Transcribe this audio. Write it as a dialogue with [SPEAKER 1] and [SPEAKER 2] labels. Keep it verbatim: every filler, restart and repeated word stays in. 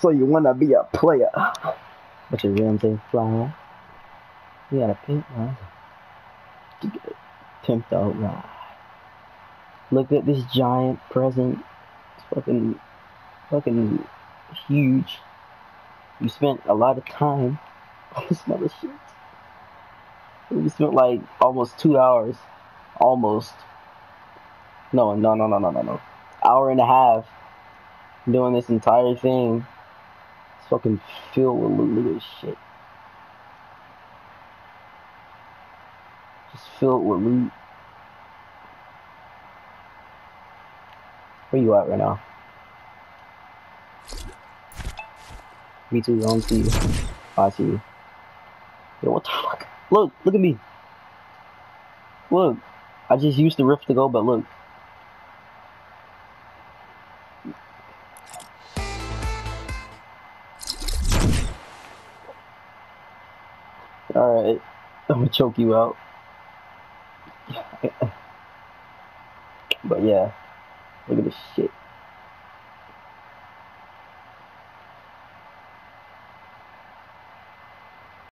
[SPEAKER 1] So you wanna be a player? But your rims ain't flying. You got a pimp, huh? You get a pimped out ride. Look at this giant present. It's fucking, fucking huge. You spent a lot of time on this mother shit. You spent like almost two hours. Almost. No, no, no, no, no, no, no. Hour and a half doing this entire thing. It's fucking filled with loot. Look at this shit. Just filled with loot. Where you at right now? Me too, I don't see you. Oh, I see you. Yo, what the fuck? Look, look at me. Look. I just used the rift to go, but look. Alright. I'm gonna choke you out. But yeah. Look at this shit.